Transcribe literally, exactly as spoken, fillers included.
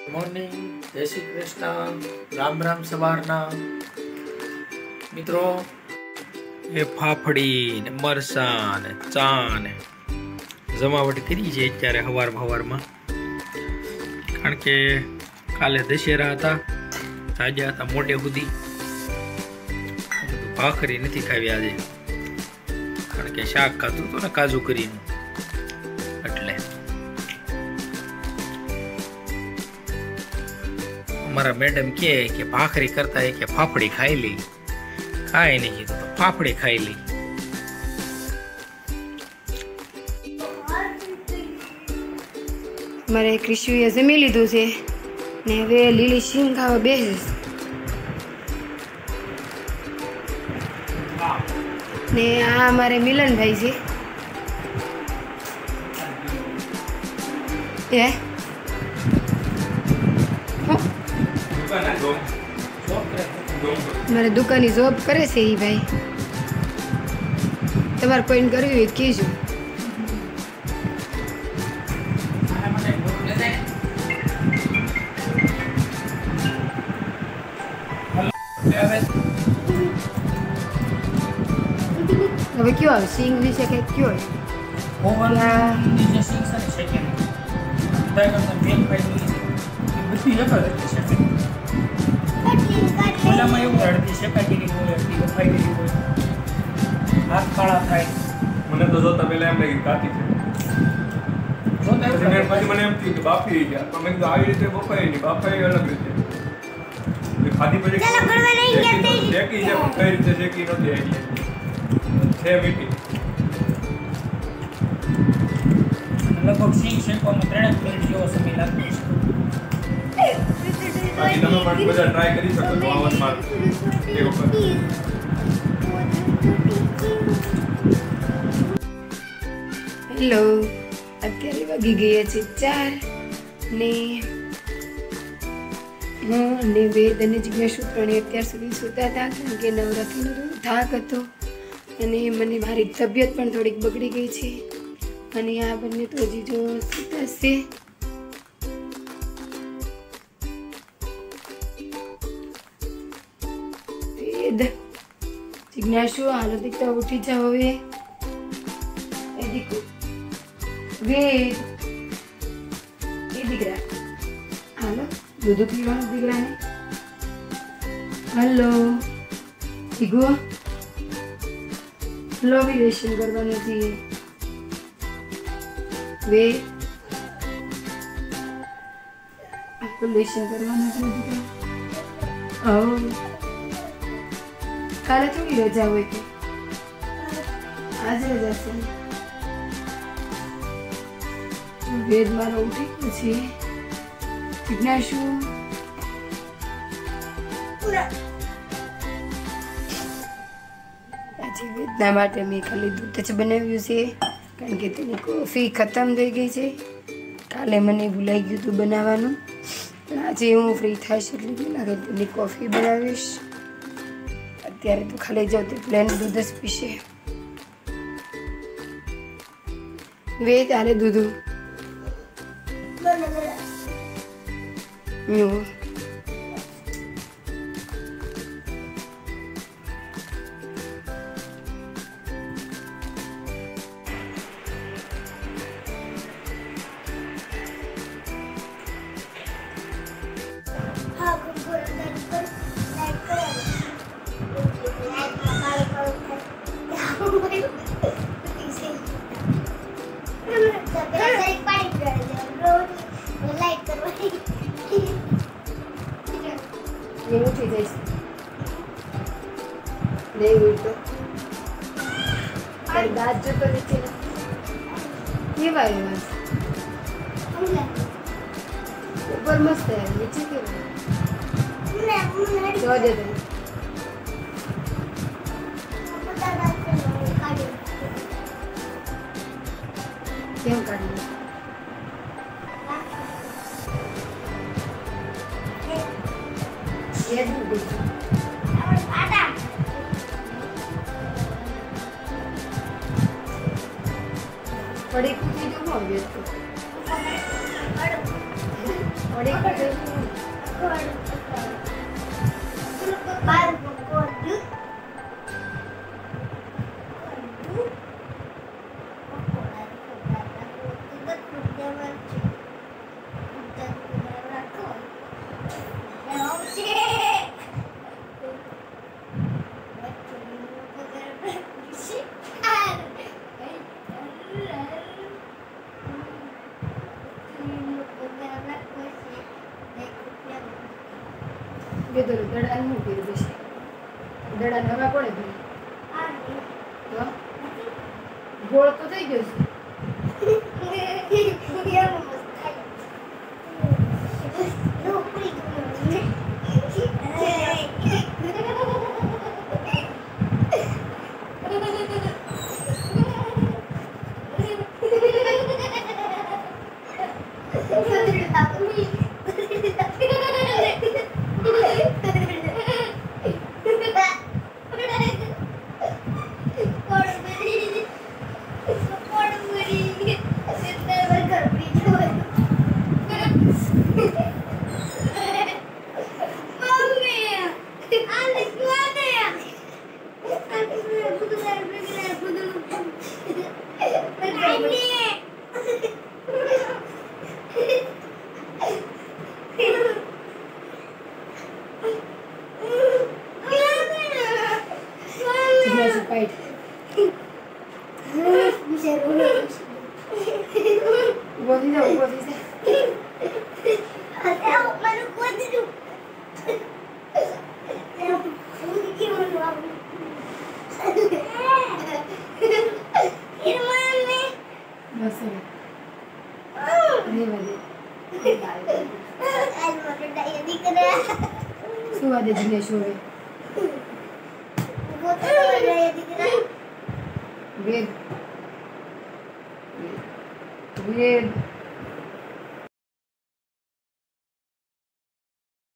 Morning, જય શ્રી કૃષ્ણ, રામ રામ સવારના મિત્રો. એ ફાફડી ને મરસા ને ચા ને જમાવટ કરી છે અત્યારે હવાર હવારમાં, કારણ કે કાલે દશેરા હતા, તાજા હતા મોટે સુધી. ભાખરી નથી ખાવી આજે, કારણ કે શાક ખાતું હતું ને કાજુ કરીને, એટલે અમારા મેડમ કહે કે ભાખરી કરતા કે ફાફડી ખાઈ લી. ખાય નહીં કીધું તો ફાફડી ખાઈ લી. મારે ક્રિશુએ જમી લીધું છે ને હવે લીલી શીંગ ખાવા બેસે ને આ અમારે મિલનભાઈ છે. એ મારે દુકાનની જોબ કરે છે એ ભાઈ. તમારે કોઈને કરવી હોય કહેજો. હવે કયો આવે સિંગ વિશે કંઈક કયો ઓવનની જે સિંગ છે ને શેકેલી કરતા મેન પાઈ બધી એક જ રીતે શેકે. ઓલામાં એવું અડધી શેકાઈ ગયેલી હોય, અડધી બફાઈ ગયેલી હોય, હાથ કાળા થાય. મને તો જોતા પહેલા એમ લાગી કાચી છે, જોતા એવું પછી લાગે. પછી મને એમ થયું કે બાફી ગયા, પણ મેં કીધું આવી રીતે બફાય નહીં, બાફાય અલગ રીતે. એટલે ખાધી પછી શેકી છે, પણ કઈ રીતે શેકી નથી આઈડિયા છે મીઠી. લગભગ સિંગ શેકવામાં ત્રણેક મિનિટ જેવો સમય લાગે છે. બાકી તમે પણ બધા ટ્રાય કરી શકો છો આવનમાં એ વખત. હેલો, અત્યારે વાગી ગયા છે ચાર ને હું અને વેદ અને જિજ્ઞાસુ ત્રણે અત્યાર સુધી સૂતા હતા, કારણ કે નવરાત્રિનો થાક હતો અને મને મારી તબિયત પણ થોડીક બગડી ગઈ છે. અને આ બંને તો હજી જો સૂતા છે. વેદ જિજ્ઞાસુ હાલો દીકરા ઉઠી જાઓ. હવે એ દીકરો વેદ એ દીકરા હાલો દૂધ પીવાનું દીકરાને. હલો જીગો, લોબિલેશન કરવાનું છે. વેદ લોબિલેશન કરવાનું છે દીકરા. ઓ કાલે થોડી રજા હોય કે આજે રજા છે. વેદ મારો ઉઠી ગયો છે. જિજ્ઞાસુ આજે વેદના માટે મેં ખાલી દૂધ જ બનાવ્યું છે, કારણ કે તેની કોફી ખતમ થઈ ગઈ છે. કાલે મને ભૂલાઈ ગયું હતું બનાવવાનું, પણ આજે હું ફ્રી થઈશ એટલે પહેલાં તેની કોફી બનાવીશ. અત્યારે તો ખાલી જાઉં તે પ્લેન દૂધ જ પીશે. વેદ હાલે દૂધ યું ઉઠી જઈશ નહીં ઉઠતો. તારી દાંત જોતો નીચે કેવા એવા ઉપર મસ્ત નીચે કેવા જો દે તને. કેમ કાઢી પડી કૂદી તો ન આવ્યો. घड़ी के बार को दूध बेदर दड़ा નું પીરું બેસી દડા નવા કોણે પીરું તો ગોળ તો થઈ ગયો સુવા દે જીનેશ હવે વેદ વેદ